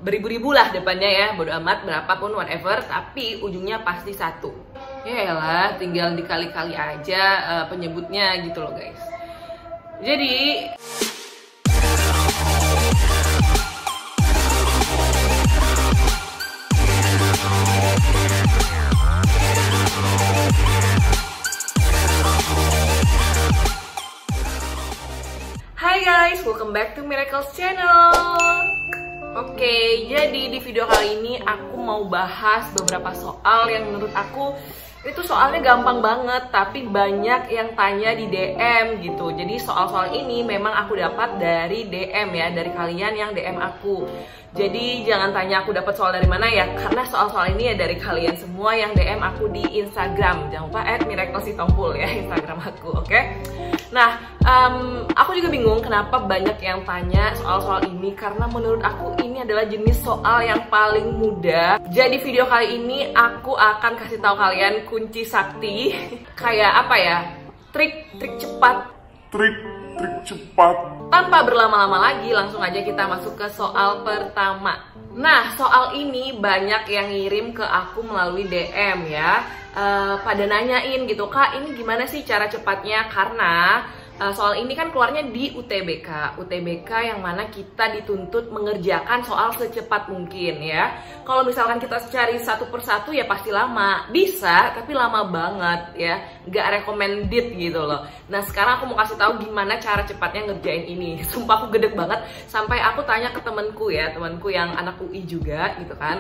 beribu-ribu lah depannya ya, bodo amat berapapun whatever, tapi ujungnya pasti satu. Ya elah, tinggal dikali-kali aja penyebutnya gitu loh guys. Jadi hai guys, welcome back to Miracles Channel. Oke, jadi di video kali ini aku mau bahas beberapa soal yang menurut aku itu soalnya gampang banget, tapi banyak yang tanya di DM gitu. Jadi soal-soal ini memang aku dapat dari DM ya, dari kalian yang DM aku. Jadi jangan tanya aku dapat soal dari mana ya, karena soal-soal ini ya dari kalian semua yang DM aku di Instagram. Jangan lupa @miraclesitompul ya Instagram aku, oke? Nah, aku juga bingung kenapa banyak yang tanya soal-soal ini, karena menurut aku ini adalah jenis soal yang paling mudah. Jadi video kali ini aku akan kasih tahu kalian kunci sakti kayak apa ya, trik cepat. Trik cepat. Tanpa berlama-lama lagi, langsung aja kita masuk ke soal pertama. Nah, soal ini banyak yang ngirim ke aku melalui DM ya. Pada nanyain gitu, Kak, ini gimana sih cara cepatnya? Karena soal ini kan keluarnya di UTBK yang mana kita dituntut mengerjakan soal secepat mungkin ya. Kalau misalkan kita cari satu persatu ya pasti lama, bisa tapi lama banget ya, nggak recommended gitu loh. Nah sekarang aku mau kasih tahu gimana cara cepatnya ngerjain ini. Sumpah aku gedek banget, sampai aku tanya ke temenku ya, temanku yang anak UI juga gitu kan,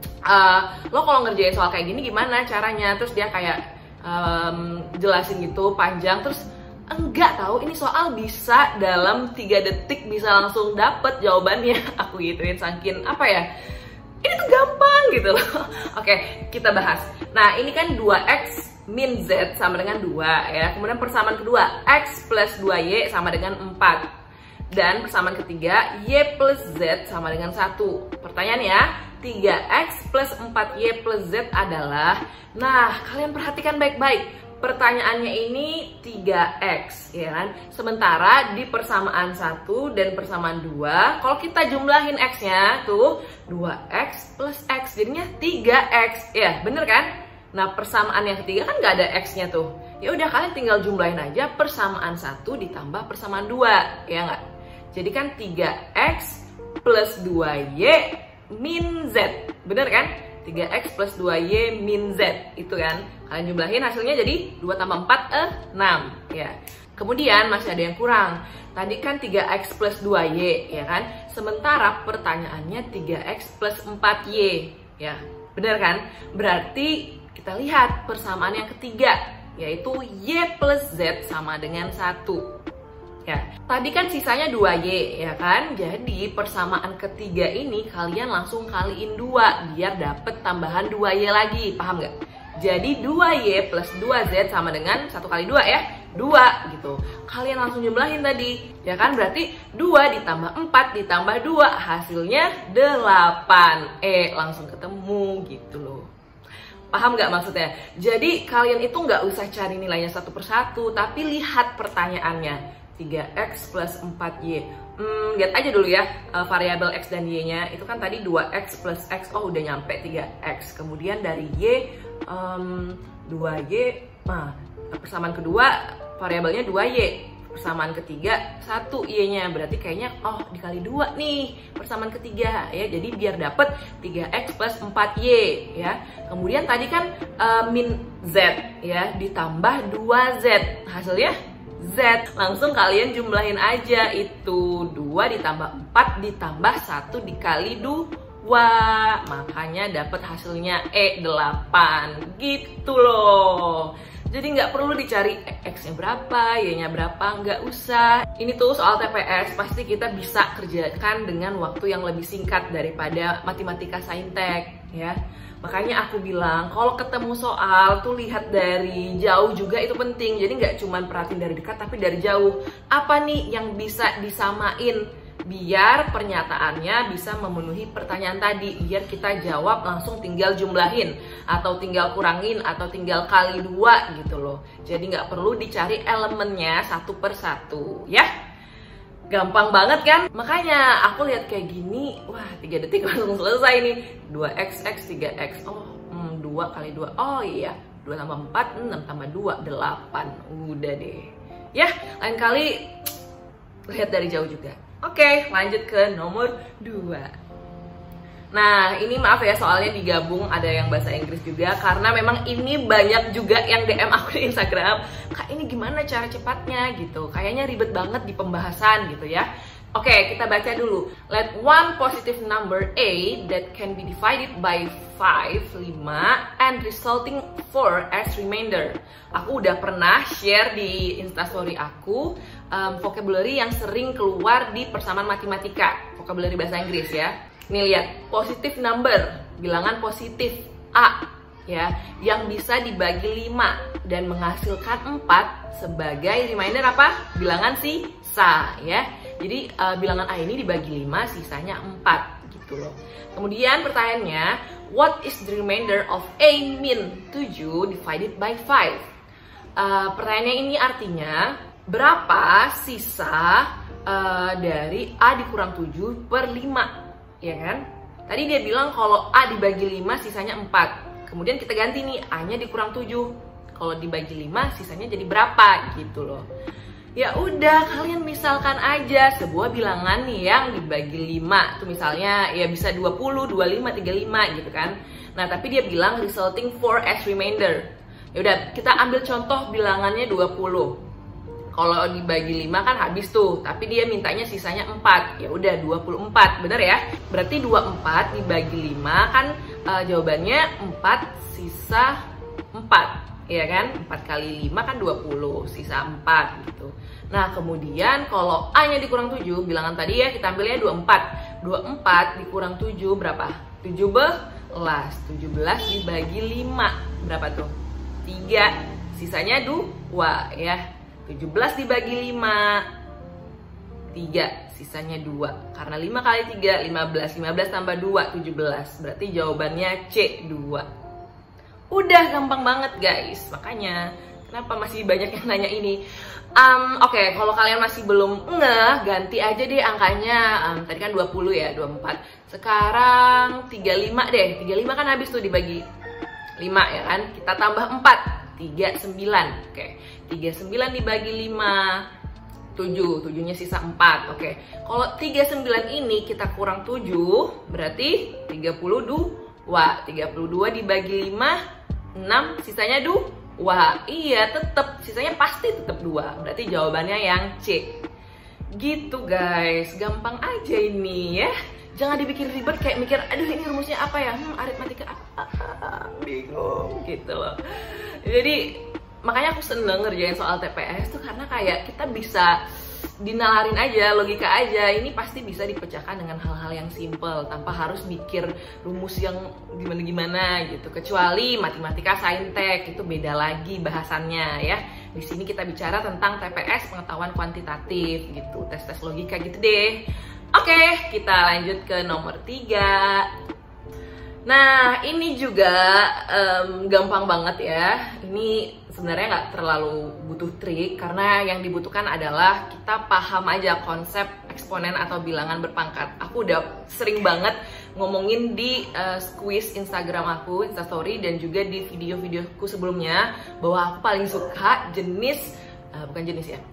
lo kalau ngerjain soal kayak gini gimana caranya? Terus dia kayak jelasin gitu panjang, terus enggak tahu ini soal bisa dalam 3 detik bisa langsung dapet jawabannya. Aku gituin saking apa ya, ini tuh gampang gitu loh. Oke, kita bahas. Nah ini kan 2x min z sama dengan 2 ya. Kemudian persamaan kedua, x plus 2y sama dengan 4. Dan persamaan ketiga, y plus z sama dengan 1. Pertanyaannya, 3x plus 4y plus z adalah, nah kalian perhatikan baik-baik. Pertanyaannya ini 3x ya kan. Sementara di persamaan 1 dan persamaan 2, kalau kita jumlahin x-nya tuh 2x plus x jadinya 3x. Ya, bener kan? Nah, persamaan yang ketiga kan nggak ada x-nya tuh. Ya udah kalian tinggal jumlahin aja persamaan 1 ditambah persamaan 2, ya nggak? Jadi kan 3x plus 2y min z. Bener kan? 3x plus 2y min z itu kan, kalian jumlahin hasilnya jadi 2 tambah 4 6 ya. Kemudian masih ada yang kurang, tadi kan 3x plus 2y ya kan, sementara pertanyaannya 3x plus 4y ya, bener kan? Berarti kita lihat persamaan yang ketiga, yaitu y plus z sama dengan 1 ya. Tadi kan sisanya 2y ya kan. Jadi persamaan ketiga ini kalian langsung kaliin 2 biar dapet tambahan 2y lagi. Paham nggak? Jadi 2y plus 2z sama dengan 1 kali 2 ya, 2 gitu. Kalian langsung jumlahin tadi ya kan. Berarti 2 ditambah 4 ditambah 2 hasilnya 8. Langsung ketemu gitu loh. Paham nggak maksudnya? Jadi kalian itu nggak usah cari nilainya satu persatu, tapi lihat pertanyaannya. 3x plus 4y. Lihat aja dulu ya variabel x dan y-nya. Itu kan tadi 2x plus x, oh udah nyampe 3x. Kemudian dari y 2y. Nah, persamaan kedua variabelnya 2y. Persamaan ketiga 1 y-nya. Berarti kayaknya oh dikali 2 nih persamaan ketiga ya. Jadi biar dapet 3x plus 4y ya. Kemudian tadi kan min z ya ditambah 2z. Hasilnya z, langsung kalian jumlahin aja itu 2 ditambah 4 ditambah 1 dikali 2, makanya dapat hasilnya 8 gitu loh. Jadi nggak perlu dicari x-nya berapa, y-nya berapa, nggak usah. Ini tuh soal TPS pasti kita bisa kerjakan dengan waktu yang lebih singkat daripada matematika saintek ya. Makanya aku bilang kalau ketemu soal tuh lihat dari jauh juga itu penting. Jadi nggak cuma perhatiin dari dekat tapi dari jauh. Apa nih yang bisa disamain biar pernyataannya bisa memenuhi pertanyaan tadi. Biar kita jawab langsung tinggal jumlahin atau tinggal kurangin atau tinggal kali 2 gitu loh. Jadi nggak perlu dicari elemennya satu persatu ya. Gampang banget kan? Makanya aku lihat kayak gini, wah 3 detik langsung selesai nih. 2x, x, 3x. Oh, 2 kali 2. Oh iya, 2 tambah 4, 6 tambah 2, 8. Udah deh. Ya, lain kali lihat dari jauh juga. Oke, lanjut ke nomor 2. Nah, ini maaf ya soalnya digabung ada yang bahasa Inggris juga karena memang ini banyak juga yang DM aku di Instagram. Kak, ini gimana cara cepatnya gitu? Kayaknya ribet banget di pembahasan gitu ya. Oke, kita baca dulu. Let one positive number A that can be divided by 5, 5 and resulting 4 as remainder. Aku udah pernah share di Instastory aku vocabulary yang sering keluar di persamaan matematika, vocabulary bahasa Inggris ya. Nih lihat, positive number, bilangan positif A ya, yang bisa dibagi 5 dan menghasilkan 4 sebagai remainder apa? Bilangan sisa ya. Jadi bilangan A ini dibagi 5, sisanya 4 gitu loh. Kemudian pertanyaannya, what is the remainder of A min 7 divided by 5? Pertanyaannya ini artinya, berapa sisa dari A dikurang 7 per 5? Ya kan? Tadi dia bilang kalau A dibagi 5 sisanya 4. Kemudian kita ganti nih, A-nya dikurang 7. Kalau dibagi 5 sisanya jadi berapa gitu loh. Ya udah, kalian misalkan aja sebuah bilangan nih yang dibagi 5. Tuh misalnya ya bisa 20, 25, 35 gitu kan. Nah, tapi dia bilang resulting 4 as remainder. Ya udah, kita ambil contoh bilangannya 20. Kalau dibagi 5 kan habis tuh, tapi dia mintanya sisanya 4. Ya udah 24, bener ya? Berarti 24 dibagi 5 kan jawabannya 4 sisa 4. Ya kan? 4 kali 5 kan 20, sisa 4 gitu. Nah, kemudian kalau A-nya dikurang 7, bilangan tadi ya kita ambilnya 24. 24 dikurang 7 berapa? 17. 17 dibagi 5 berapa tuh? 3. Sisanya 2 ya. 17 dibagi 5 3, sisanya 2. Karena 5 kali 3, 15. 15 tambah 2, 17. Berarti jawabannya C, 2. Udah gampang banget guys. Makanya kenapa masih banyak yang nanya ini. Oke, kalau kalian masih belum ngeh, ganti aja deh angkanya. Tadi kan 20 ya, 24. Sekarang 35 deh. 35 kan habis tuh dibagi 5 ya kan. Kita tambah 4. 39. Oke. 39 dibagi 5 7. 7-nya sisa 4. Oke. Kalau 39 ini kita kurang 7 berarti 32. 32 dibagi 5 6, sisanya 2. Iya, tetap sisanya pasti tetap 2. Berarti jawabannya yang C. Gitu guys. Gampang aja ini ya. Jangan dibikin ribet kayak mikir, aduh ini rumusnya apa ya? Aritmatika apa? Bingung gitu loh. Jadi makanya aku seneng ngerjain soal TPS tuh karena kayak kita bisa dinalarin aja, logika aja. Ini pasti bisa dipecahkan dengan hal-hal yang simple tanpa harus mikir rumus yang gimana-gimana gitu. Kecuali matematika saintek itu beda lagi bahasannya ya. Di sini kita bicara tentang TPS, pengetahuan kuantitatif gitu, tes-tes logika gitu deh. Oke, kita lanjut ke nomor 3. Nah, ini juga gampang banget ya. Ini sebenarnya nggak terlalu butuh trik karena yang dibutuhkan adalah kita paham aja konsep eksponen atau bilangan berpangkat. Aku udah sering banget ngomongin di quiz Instagram aku, Instastory, dan juga di video-videoku sebelumnya bahwa aku paling suka jenis, bukan jenis ya,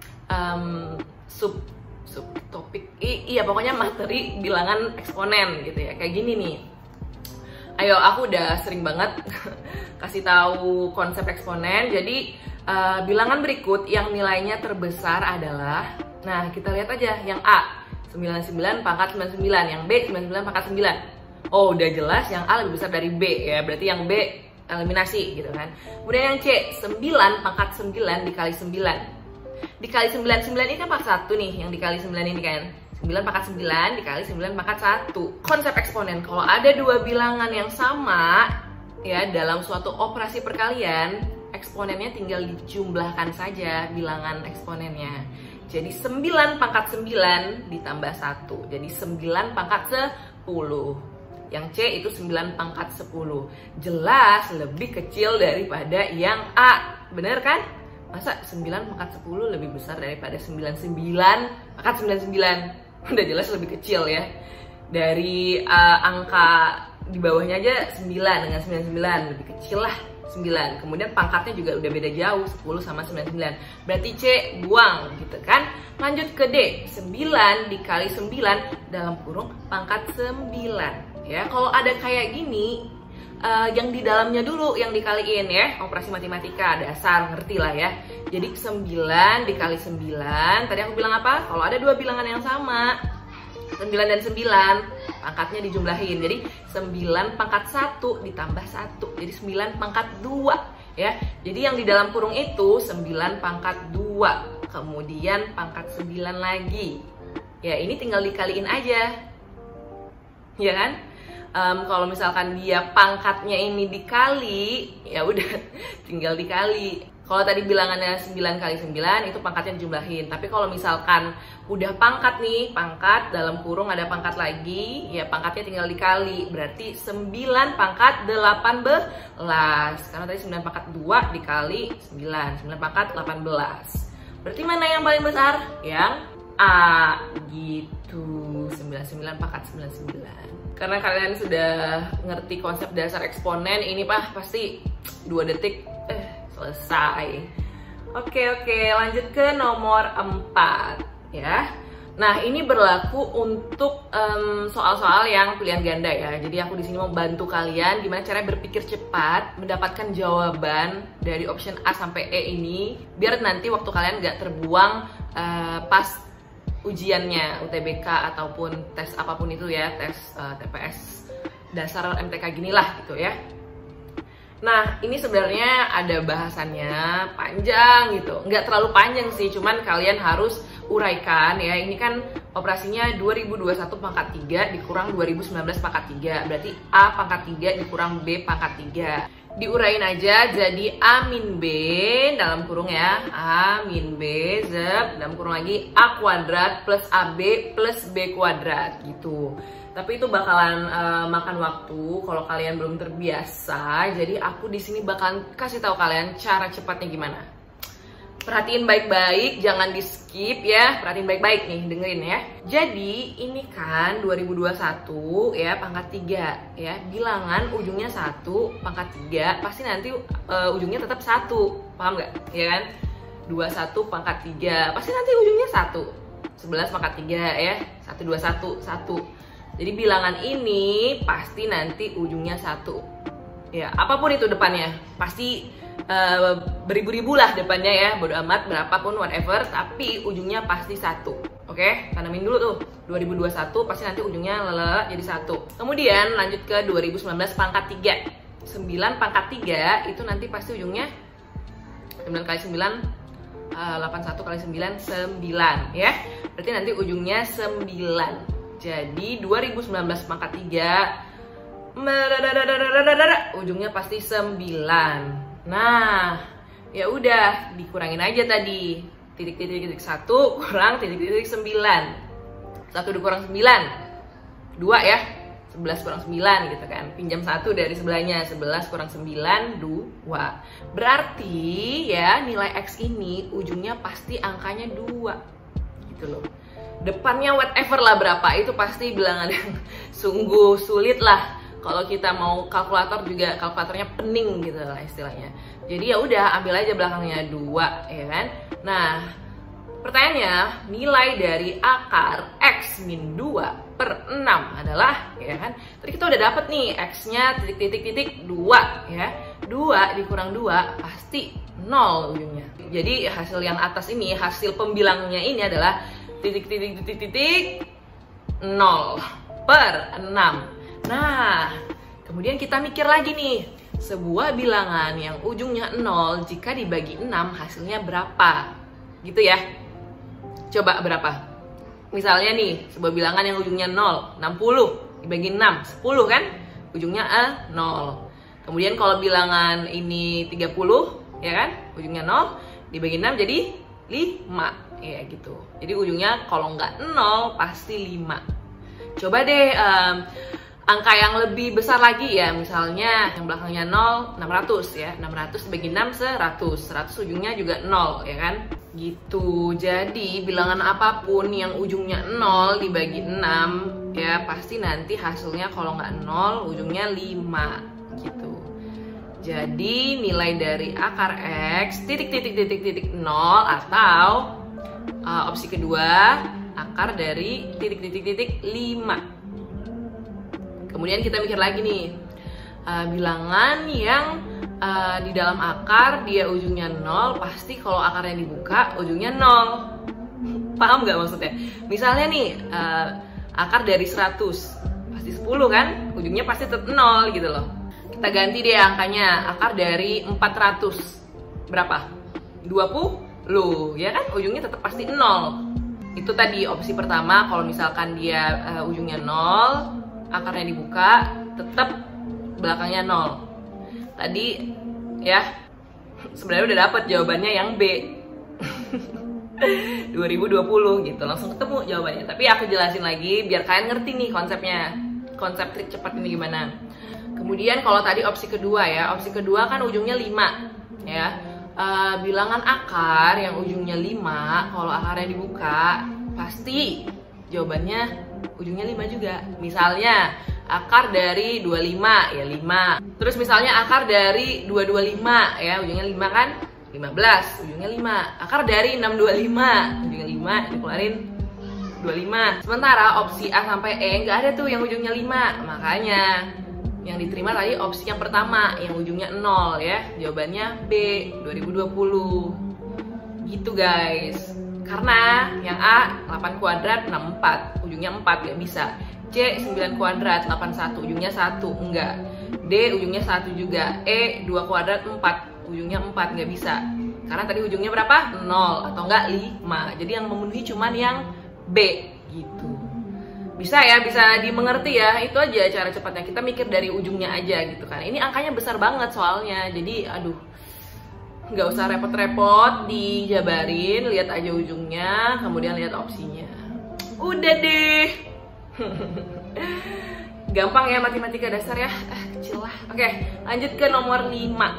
subtopik, iya pokoknya materi bilangan eksponen gitu ya, kayak gini nih. Ayo, aku udah sering banget kasih tahu konsep eksponen. Jadi bilangan berikut yang nilainya terbesar adalah, nah kita lihat aja yang A 99 pangkat 99, yang B 99 pangkat 9. Oh, udah jelas yang A lebih besar dari B ya, berarti yang B eliminasi gitu kan. Kemudian yang C 9 pangkat 9 dikali 9. Dikali 9 ini kan pangkat 1 nih, yang dikali 9 ini kan 9 pangkat 9 dikali 9 pangkat 1. Konsep eksponen, kalau ada dua bilangan yang sama ya dalam suatu operasi perkalian, eksponennya tinggal dijumlahkan saja bilangan eksponennya. Jadi 9 pangkat 9 ditambah 1, jadi 9 pangkat 10. Yang C itu 9 pangkat 10. Jelas lebih kecil daripada yang A, bener kan? Masa 9 pangkat 10 lebih besar daripada 99 pangkat 99? Udah jelas lebih kecil ya. Dari angka di bawahnya aja 9 dengan 99 lebih kecil lah 9. Kemudian pangkatnya juga udah beda jauh 10 sama 99. Berarti C buang gitu kan. Lanjut ke D. 9 dikali 9 dalam kurung pangkat 9 ya. Kalau ada kayak gini yang di dalamnya dulu yang dikaliin ya. Operasi matematika dasar ngerti lah ya. Jadi 9 dikali 9. Tadi aku bilang apa? Kalau ada dua bilangan yang sama 9 dan 9 pangkatnya dijumlahin. Jadi 9 pangkat 1 ditambah 1. Jadi 9 pangkat 2 ya. Jadi yang di dalam kurung itu 9 pangkat 2. Kemudian pangkat 9 lagi. Ya ini tinggal dikaliin aja. Ya kan? Kalau misalkan dia pangkatnya ini dikali, ya udah tinggal dikali. Kalau tadi bilangannya 9 kali 9 itu pangkatnya dijumlahin. Tapi kalau misalkan udah pangkat nih, pangkat dalam kurung ada pangkat lagi, ya pangkatnya tinggal dikali. Berarti 9 pangkat 18. Karena tadi 9 pangkat 2 dikali 9. 9 pangkat 18. Berarti mana yang paling besar? Yang A gitu. 99 pangkat 99. Karena kalian sudah ngerti konsep dasar eksponen, ini pasti 2 detik selesai. Oke, lanjut ke nomor 4 ya. Nah, ini berlaku untuk soal-soal yang pilihan ganda ya. Jadi aku di sini mau bantu kalian gimana cara berpikir cepat mendapatkan jawaban dari option A sampai E ini, biar nanti waktu kalian nggak terbuang pas ujiannya UTBK ataupun tes apapun itu ya, tes TPS dasar MTK ginilah gitu ya. Nah, ini sebenarnya ada bahasannya panjang gitu. Nggak terlalu panjang sih, cuman kalian harus uraikan ya. Ini kan operasinya 2021 pangkat 3 dikurang 2019 pangkat 3. Berarti A pangkat 3 dikurang B pangkat 3. Diurain aja jadi A min B dalam kurung ya. A min B dalam kurung lagi A kuadrat plus AB plus B kuadrat gitu. Tapi itu bakalan makan waktu kalau kalian belum terbiasa. Jadi aku di sini bakalan kasih tahu kalian cara cepatnya gimana. Perhatiin baik-baik, jangan di skip ya. Perhatiin baik-baik nih, dengerin ya. Jadi ini kan 2021 ya pangkat 3 ya. Bilangan ujungnya 1 pangkat 3 pasti nanti ujungnya tetap 1. Paham nggak? Ya kan? 21 pangkat 3 pasti nanti ujungnya 1. 11 pangkat 3 ya. 121 1. Jadi bilangan ini pasti nanti ujungnya 1. Ya, apapun itu depannya, pasti beribu-ribu lah depannya ya, bodo amat berapapun whatever, tapi ujungnya pasti 1. Oke, tanamin dulu tuh. 2021 pasti nanti ujungnya jadi 1. Kemudian lanjut ke 2019 pangkat 3. 9 pangkat 3 itu nanti pasti ujungnya 9 kali 9 81 kali 9 9 ya. Berarti nanti ujungnya 9. Jadi 2019 pangkat 3 ujungnya pasti 9. Nah, ya udah dikurangin aja tadi. Titik-titik 1 kurang titik-titik 9. 1 dikurang 9 2 ya. 11 kurang 9 gitu kan. Pinjam 1 dari sebelahnya. 11 kurang 9 2. Berarti ya nilai X ini ujungnya pasti angkanya 2 gitu loh. Depannya whatever lah berapa, itu pasti bilangan yang sungguh sulit lah. Kalau kita mau kalkulator juga kalkulatornya pening gitu lah istilahnya. Jadi ya udah ambil aja belakangnya 2 ya kan. Nah, pertanyaannya nilai dari akar X min 2 per 6 adalah ya kan. Tadi kita udah dapet nih X-nya titik-titik 2 ya. 2 dikurang 2 pasti 0 ujungnya. Jadi hasil yang atas ini, hasil pembilangnya ini adalah titik-titik 0 per 6. Nah, kemudian kita mikir lagi nih, sebuah bilangan yang ujungnya 0 jika dibagi 6 hasilnya berapa? Gitu ya. Coba berapa? Misalnya nih, sebuah bilangan yang ujungnya 0, 60 dibagi 6, 10 kan? Ujungnya 0. Kemudian kalau bilangan ini 30, ya kan? Ujungnya 0 dibagi 6 jadi 5. Ya gitu. Jadi ujungnya kalau nggak 0 pasti 5. Coba deh angka yang lebih besar lagi ya, misalnya yang belakangnya 0, 600 ya. 600 dibagi 6, 100. 100 ujungnya juga 0 ya kan? Gitu. Jadi bilangan apapun yang ujungnya 0 dibagi 6 ya, pasti nanti hasilnya kalau nggak 0 ujungnya 5 gitu. Jadi nilai dari akar X titik 0 atau opsi kedua akar dari titik 5. Kemudian kita mikir lagi nih, bilangan yang di dalam akar dia ujungnya 0, pasti kalau akarnya dibuka ujungnya 0. Paham nggak maksudnya? Misalnya nih, akar dari 100 pasti 10 kan, ujungnya pasti tetap 0 gitu loh. Kita ganti deh angkanya, akar dari 400 berapa? 20 ya kan, ujungnya tetap pasti 0. Itu tadi opsi pertama, kalau misalkan dia ujungnya 0, akarnya dibuka, tetap belakangnya 0. Tadi ya, sebenarnya udah dapet jawabannya yang B. 2020 gitu, langsung ketemu jawabannya. Tapi aku jelasin lagi biar kalian ngerti nih konsepnya, konsep trik cepat ini gimana. Kemudian kalau tadi opsi kedua ya, opsi kedua kan ujungnya 5 ya. Bilangan akar yang ujungnya 5, kalau akarnya dibuka pasti jawabannya ujungnya 5 juga. Misalnya akar dari 25 ya 5. Terus misalnya akar dari 225 ya, ujungnya 5 kan? 15, ujungnya 5. Akar dari 625, ujungnya 5, dikeluarin 25. Sementara opsi A sampai E nggak ada tuh yang ujungnya 5. Makanya yang diterima tadi opsi yang pertama yang ujungnya 0 ya. Jawabannya B, 2020. Gitu guys. Karena yang A 8 kuadrat 64, ujungnya 4 gak bisa. C 9 kuadrat 81, ujungnya 1, enggak. D ujungnya 1 juga. E 2 kuadrat 4, ujungnya 4 gak bisa. Karena tadi ujungnya berapa? 0 atau enggak 5. Jadi yang memenuhi cuman yang B gitu. Bisa ya, bisa dimengerti ya. Itu aja cara cepatnya. Kita mikir dari ujungnya aja gitu kan. Ini angkanya besar banget soalnya. Jadi aduh, nggak usah repot-repot dijabarin, lihat aja ujungnya, kemudian lihat opsinya. Udah deh. Gampang ya matematika dasar ya, kecil lah. Oke, lanjut ke nomor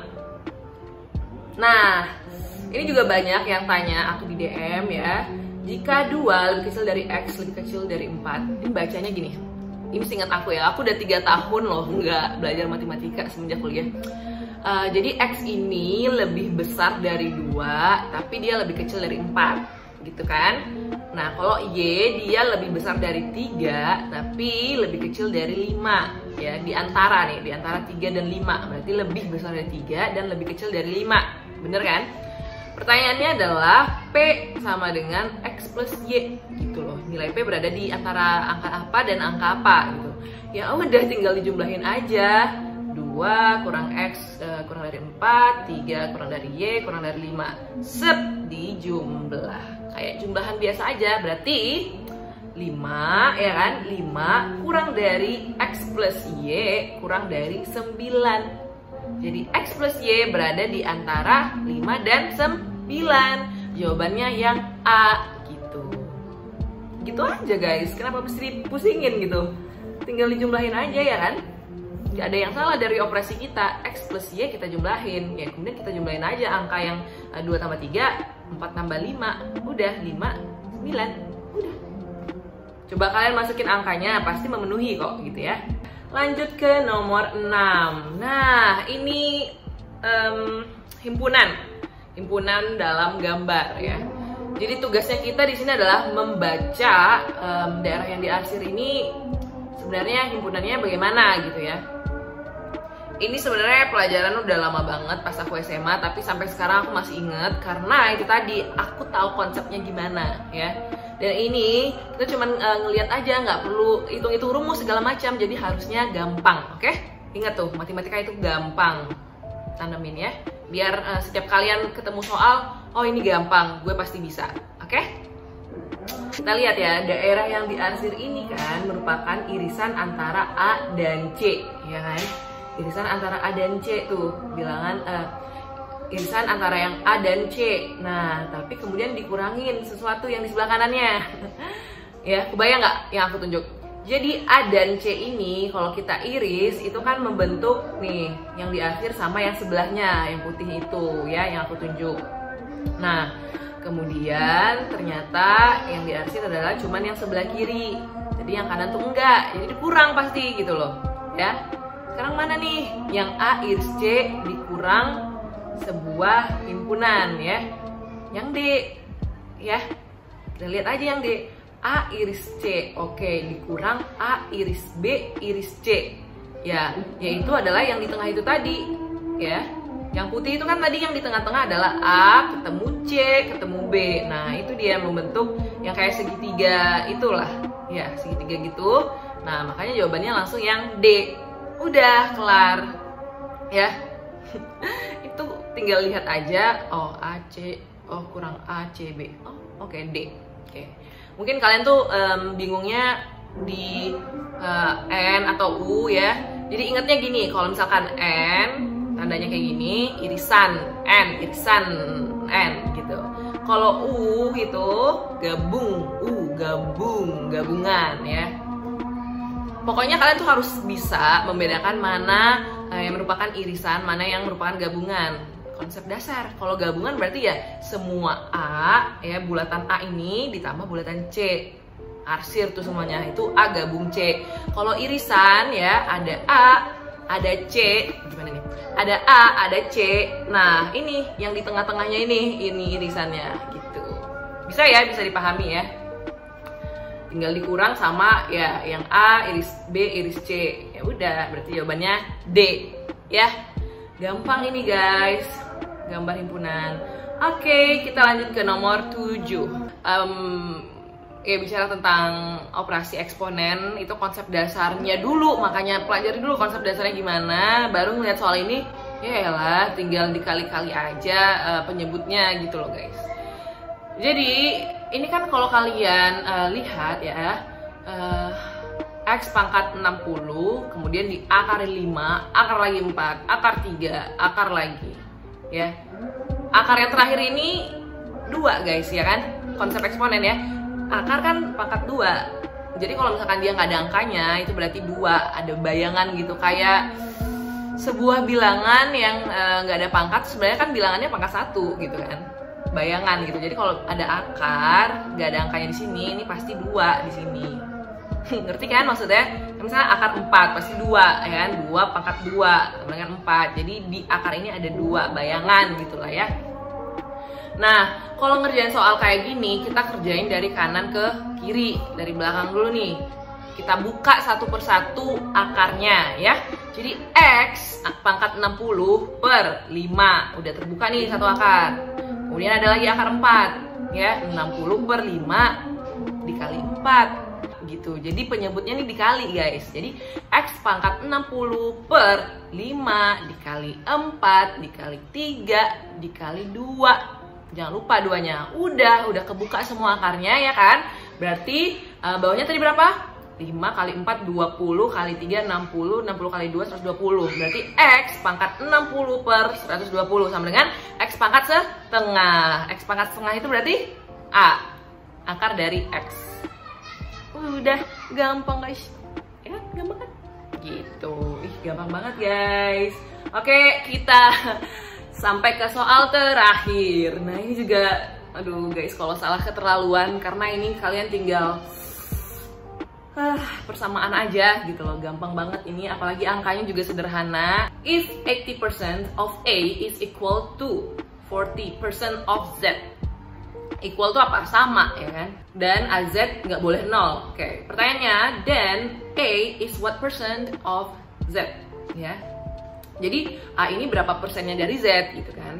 5. Nah, ini juga banyak yang tanya aku di DM ya. Jika 2 lebih kecil dari X lebih kecil dari 4, ini bacanya gini. Ini seingat aku ya, aku udah 3 tahun loh nggak belajar matematika semenjak kuliah. Jadi X ini lebih besar dari 2, tapi dia lebih kecil dari 4 gitu kan. Nah kalau Y dia lebih besar dari 3, tapi lebih kecil dari 5 ya. Di antara 3 dan 5, berarti lebih besar dari 3 dan lebih kecil dari 5. Bener kan? Pertanyaannya adalah P sama dengan X plus Y gitu loh. Nilai P berada di antara angka apa dan angka apa gitu. Ya udah tinggal dijumlahin aja. 2 kurang X kurang dari 4, 3 kurang dari Y kurang dari 5. Sep, dijumlah. Kayak jumlahan biasa aja, berarti 5 ya kan? 5 kurang dari X plus Y kurang dari 9. Jadi X plus Y berada di antara 5 dan 9. Jawabannya yang A gitu. Gitu aja guys, kenapa mesti pusingin gitu? Tinggal dijumlahin aja ya kan? Gak ada yang salah dari operasi kita. X plus Y kita jumlahin ya, kemudian kita jumlahin aja angka yang 2 tambah 3, 4 tambah 5, udah 5, 9, udah. Coba kalian masukin angkanya, pasti memenuhi kok gitu ya. Lanjut ke nomor 6. Nah ini himpunan dalam gambar ya. Jadi tugasnya kita di sini adalah membaca daerah yang diarsir ini sebenarnya himpunannya bagaimana gitu ya. Ini sebenarnya pelajaran udah lama banget pas aku SMA, tapi sampai sekarang aku masih inget karena itu tadi aku tahu konsepnya gimana ya. Dan ini kita cuma ngelihat aja, nggak perlu hitung-hitung rumus segala macam, jadi harusnya gampang, oke? Ingat tuh, matematika itu gampang, tanemin ya. Biar setiap kalian ketemu soal, oh ini gampang, gue pasti bisa, oke? Kita lihat ya, daerah yang diarsir ini kan merupakan irisan antara A dan C, ya kan? Irisan antara A dan C tuh, bilangan irisan antara yang A dan C. Nah, tapi kemudian dikurangin sesuatu yang di sebelah kanannya. Ya, kebayang nggak yang aku tunjuk? Jadi A dan C ini kalau kita iris itu kan membentuk nih yang di akhir sama yang sebelahnya, yang putih itu ya, yang aku tunjuk. Nah, kemudian ternyata yang di arsir adalah cuman yang sebelah kiri. Jadi yang kanan tuh enggak, jadi dikurang pasti gitu loh ya. Sekarang mana nih? Yang A iris C dikurang sebuah himpunan ya. Yang D ya, kita lihat aja yang D. A iris C, oke, dikurang A iris B iris C ya, yaitu adalah yang di tengah itu tadi ya. Yang putih itu kan tadi yang di tengah-tengah adalah A ketemu C ketemu B. Nah itu dia membentuk yang kayak segitiga itulah ya, segitiga gitu. Nah makanya jawabannya langsung yang D. Udah kelar ya. Itu tinggal lihat aja. Oh A C, oh kurang A C B, oh oke, D. Oke. Mungkin kalian tuh bingungnya di N atau U ya. Jadi ingatnya gini, kalau misalkan N tandanya kayak gini, irisan N gitu. Kalau U gitu gabung, gabungan ya. Pokoknya kalian tuh harus bisa membedakan mana yang merupakan irisan, mana yang merupakan gabungan. Konsep dasar. Kalau gabungan berarti ya semua A ya, bulatan A ini ditambah bulatan C. Arsir tuh semuanya itu A gabung C. Kalau irisan ya ada A, ada C, gimana nih? Ada A, ada C. Nah, ini yang di tengah-tengahnya ini irisannya gitu. Bisa ya, bisa dipahami ya. Tinggal dikurang sama ya yang A iris B iris C. Ya udah, berarti jawabannya D ya. Gampang ini guys, gambar himpunan. Oke, kita lanjut ke nomor 7. Ya bicara tentang operasi eksponen, itu konsep dasarnya dulu, makanya pelajari dulu konsep dasarnya gimana, baru ngeliat soal ini, ya elah tinggal dikali-kali aja penyebutnya gitu loh guys. Jadi ini kan kalau kalian lihat ya, X pangkat 60, kemudian diakari 5, akar lagi 4, akar 3, akar lagi ya. Akar yang terakhir ini 2 guys ya kan, konsep eksponen ya. Akar kan pangkat 2, jadi kalau misalkan dia nggak ada angkanya itu berarti 2, ada bayangan gitu, kayak sebuah bilangan yang nggak ada pangkat, sebenarnya kan bilangannya pangkat 1 gitu kan, bayangan gitu. Jadi kalau ada akar nggak ada angkanya di sini, ini pasti 2 di sini. Ngerti kan maksudnya? Misalnya akar 4 pasti 2 ya kan, 2 pangkat 2 dengan 4, jadi di akar ini ada 2 bayangan gitulah ya. Nah, kalau ngerjain soal kayak gini, kita kerjain dari kanan ke kiri, dari belakang dulu nih. Kita buka satu persatu akarnya ya. Jadi X pangkat 60 per 5, udah terbuka nih satu akar. Kemudian ada lagi akar 4 ya, 60 per 5 dikali 4 gitu. Jadi penyebutnya nih dikali guys. Jadi X pangkat 60 per 5 dikali 4 dikali 3 dikali 2. Jangan lupa 2-nya. Udah kebuka semua akarnya ya kan. Berarti bawahnya tadi berapa? 5 kali 4 20 kali 3 60, 60 kali 2 120. Berarti X pangkat 60 per 120 sama dengan X pangkat setengah. X pangkat setengah itu berarti A, akar dari X. Udah gampang guys. Ya, gampang kan? Gitu. Ih, gampang banget guys. Oke, kita sampai ke soal terakhir. Nah ini juga, aduh guys, kalau salah keterlaluan, karena ini kalian tinggal persamaan aja gitu loh, gampang banget ini, apalagi angkanya juga sederhana. If 80% of A is equal to 40% of Z, equal to apa? Sama ya kan? Dan AZ nggak boleh 0. Oke, pertanyaannya, then A is what percent of Z ya. Jadi A ini berapa persennya dari Z gitu kan.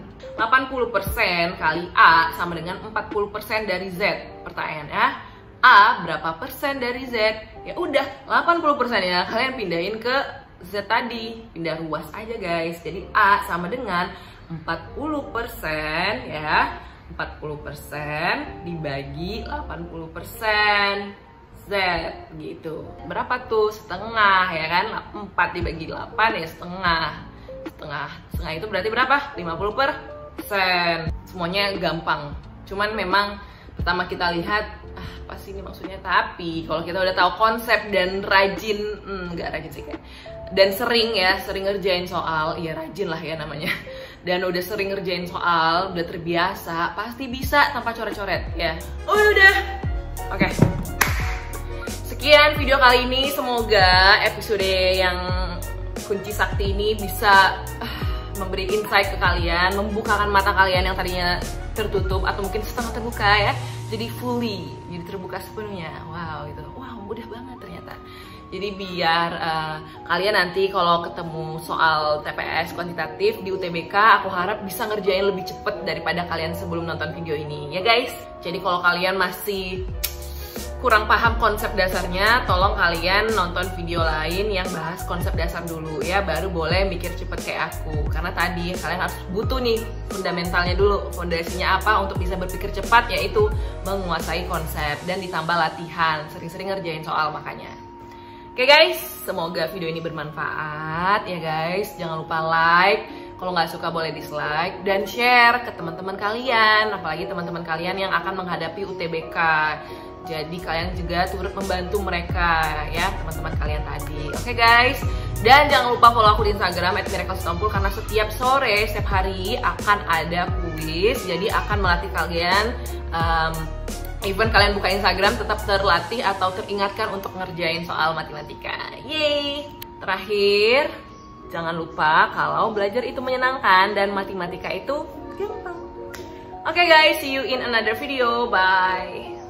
80% kali A sama dengan 40% dari Z. Pertanyaannya, A berapa persen dari Z? Ya udah 80% ya, kalian pindahin ke Z tadi, pindah ruas aja guys. Jadi A sama dengan 40% ya, 40% dibagi 80% Z gitu. Berapa tuh? Setengah ya kan, 4 dibagi 8 ya setengah. Setengah itu berarti berapa? 50%. Semuanya gampang, cuman memang pertama kita lihat apa sih ini maksudnya, tapi kalau kita udah tahu konsep dan rajin, nggak rajin sih kayak, dan sering ngerjain soal, ya rajin lah ya namanya, dan udah sering ngerjain soal, udah terbiasa, pasti bisa tanpa coret-coret ya. Oh udah, oke. Sekian video kali ini, semoga episode yang kunci sakti ini bisa memberi insight ke kalian, membukakan mata kalian yang tadinya tertutup atau mungkin setengah terbuka ya, jadi jadi terbuka sepenuhnya. Wow, itu mudah banget ternyata. Jadi biar kalian nanti kalau ketemu soal TPS kuantitatif di UTBK, aku harap bisa ngerjain lebih cepet daripada kalian sebelum nonton video ini ya guys. Jadi kalau kalian masih kurang paham konsep dasarnya, tolong kalian nonton video lain yang bahas konsep dasar dulu ya, baru boleh mikir cepet kayak aku. Karena tadi kalian harus butuh nih fundamentalnya dulu, fondasinya apa untuk bisa berpikir cepat, yaitu menguasai konsep dan ditambah latihan, sering-sering ngerjain soal makanya. Oke guys, semoga video ini bermanfaat ya guys. Jangan lupa like, kalau nggak suka boleh dislike, dan share ke teman-teman kalian, apalagi teman-teman kalian yang akan menghadapi UTBK. Jadi kalian juga turut membantu mereka ya, teman-teman kalian tadi. Oke guys, dan jangan lupa follow aku di Instagram @miraclesitompul, karena setiap sore, setiap hari akan ada kuis. Jadi akan melatih kalian, even kalian buka Instagram tetap terlatih atau teringatkan untuk ngerjain soal matematika. Yeay. Terakhir, jangan lupa kalau belajar itu menyenangkan dan matematika itu gampang. Oke guys, see you in another video. Bye.